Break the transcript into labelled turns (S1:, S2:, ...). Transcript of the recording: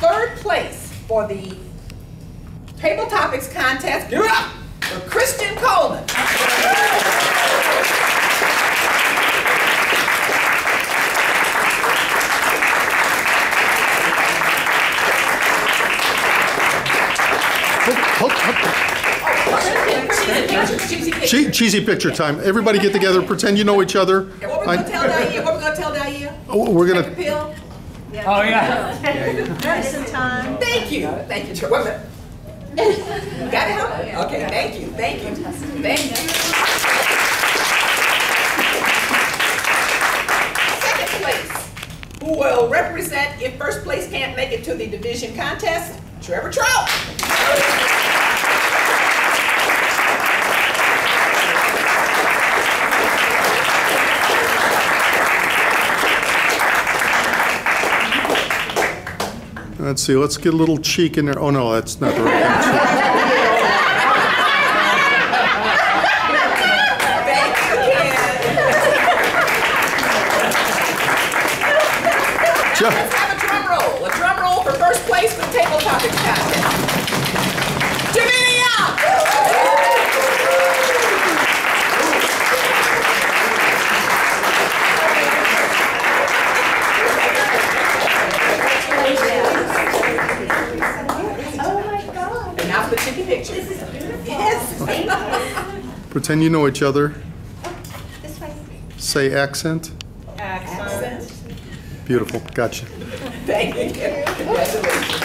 S1: third place for the Table Topics contest, give it up for Christian Kohlmann.
S2: Cheesy picture time. Everybody get together, pretend you know each other.
S1: And what we're going to tell Diane? What we're going to tell Diane?
S2: We're going
S1: Take a pill.
S3: Oh, yeah.
S4: Medicine time.
S1: Thank you. Thank you, Trevor. Wait a minute. You got it, huh? Okay, thank you. Thank you. Thank you. Second place, who will represent if first place can't make it to the division contest, Trevor Trout.
S2: Let's see, let's get a little cheek in there. Oh no, that's not the right kind of cheek.
S1: Thank you, Ken. Let's have a drum roll. A drum roll for first place for the Table Topics contest. Jovenna! And now for the chicken picture. Yes.
S2: Pretend you know each other.
S4: This way.
S2: Say accent.
S1: Accent.
S2: Beautiful, gotcha.
S1: Thank you. Congratulations.